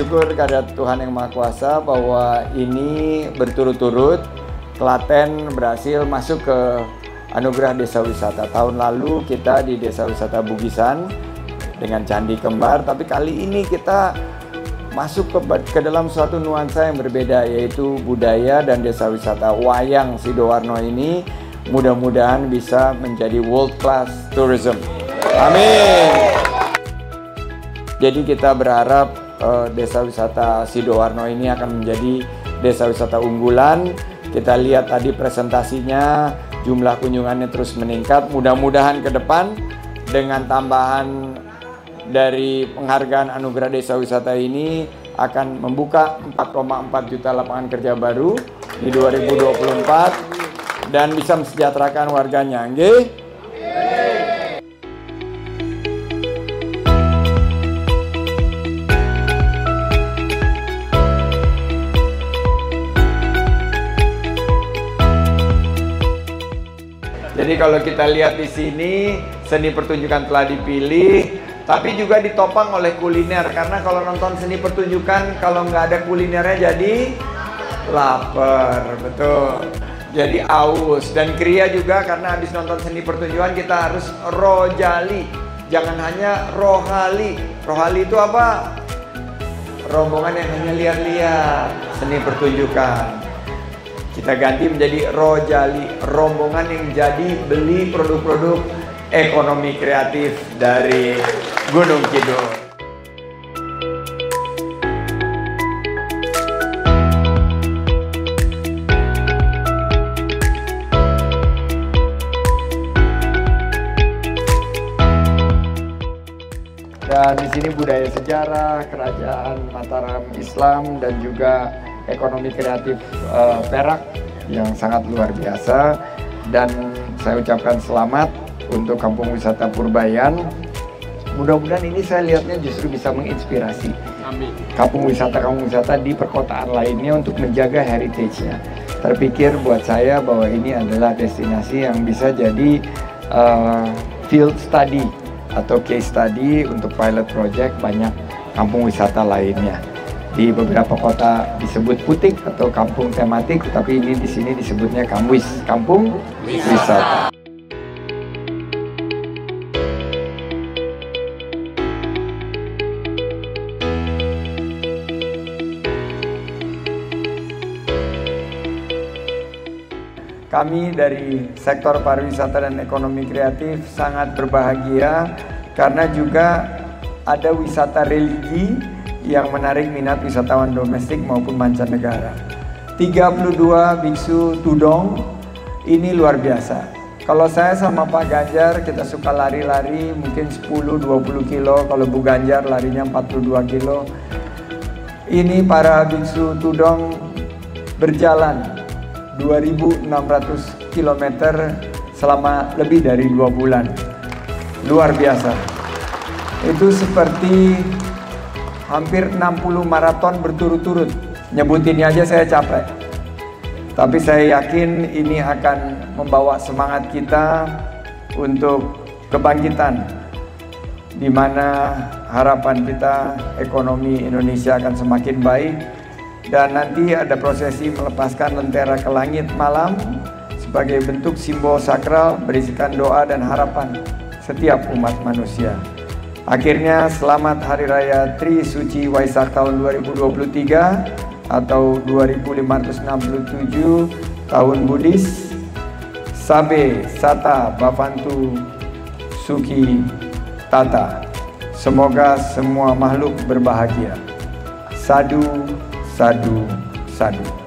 bersyukur kepada Tuhan Yang Maha Kuasa bahwa ini berturut-turut Klaten berhasil masuk ke Anugerah Desa Wisata. Tahun lalu kita di Desa Wisata Bugisan dengan Candi Kembar, tapi kali ini kita masuk ke dalam suatu nuansa yang berbeda, yaitu budaya dan desa wisata. Wayang Sidoarno ini mudah-mudahan bisa menjadi world class tourism. Amin. Jadi kita berharap desa wisata Sidoarno ini akan menjadi desa wisata unggulan. Kita lihat tadi presentasinya, jumlah kunjungannya terus meningkat. Mudah-mudahan ke depan dengan tambahan dari penghargaan Anugerah Desa Wisata ini akan membuka 4,4 juta lapangan kerja baru di 2024 dan bisa mesejahterakan warganya. Nggih? Jadi kalau kita lihat di sini, seni pertunjukan telah dipilih, tapi juga ditopang oleh kuliner. Karena kalau nonton seni pertunjukan, kalau nggak ada kulinernya jadi lapar, betul. Jadi aus. Dan Kria juga, karena habis nonton seni pertunjukan kita harus rojali, jangan hanya rohali. Rohali itu apa? Rombongan yang hanya lihat-lihat seni pertunjukan. Kita ganti menjadi rojali, rombongan yang jadi beli produk-produk ekonomi kreatif dari Gunung Kidul. Dan di sini budaya sejarah, kerajaan Mataram Islam, dan juga ekonomi kreatif Perak yang sangat luar biasa. Dan saya ucapkan selamat untuk Kampung Wisata Purbayan. Mudah-mudahan ini saya lihatnya justru bisa menginspirasi kampung wisata di perkotaan lainnya untuk menjaga heritage-nya. Terpikir buat saya bahwa ini adalah destinasi yang bisa jadi field study atau case study untuk pilot project banyak kampung wisata lainnya. Di beberapa kota disebut putik atau kampung tematik, tetapi ini di sini disebutnya kampung wisata. Kami dari sektor pariwisata dan ekonomi kreatif sangat berbahagia karena juga ada wisata religi yang menarik minat wisatawan domestik maupun mancanegara. 32 biksu tudong, ini luar biasa. Kalau saya sama Pak Ganjar kita suka lari-lari mungkin 10-20 kilo, kalau Bu Ganjar larinya 42 kilo. Ini para biksu tudong berjalan 2.600 km selama lebih dari 2 bulan. Luar biasa. Itu seperti hampir 60 maraton berturut-turut. Nyebutinnya aja saya capek. Tapi saya yakin ini akan membawa semangat kita untuk kebangkitan, di mana harapan kita ekonomi Indonesia akan semakin baik. Dan nanti ada prosesi melepaskan lentera ke langit malam sebagai bentuk simbol sakral berisikan doa dan harapan setiap umat manusia. Akhirnya selamat Hari Raya Tri Suci Waisak tahun 2023 atau 2567 tahun Buddhis. Sabe Sata Bavantu Suki Tata. Semoga semua makhluk berbahagia. Sadu, sadu, sadu.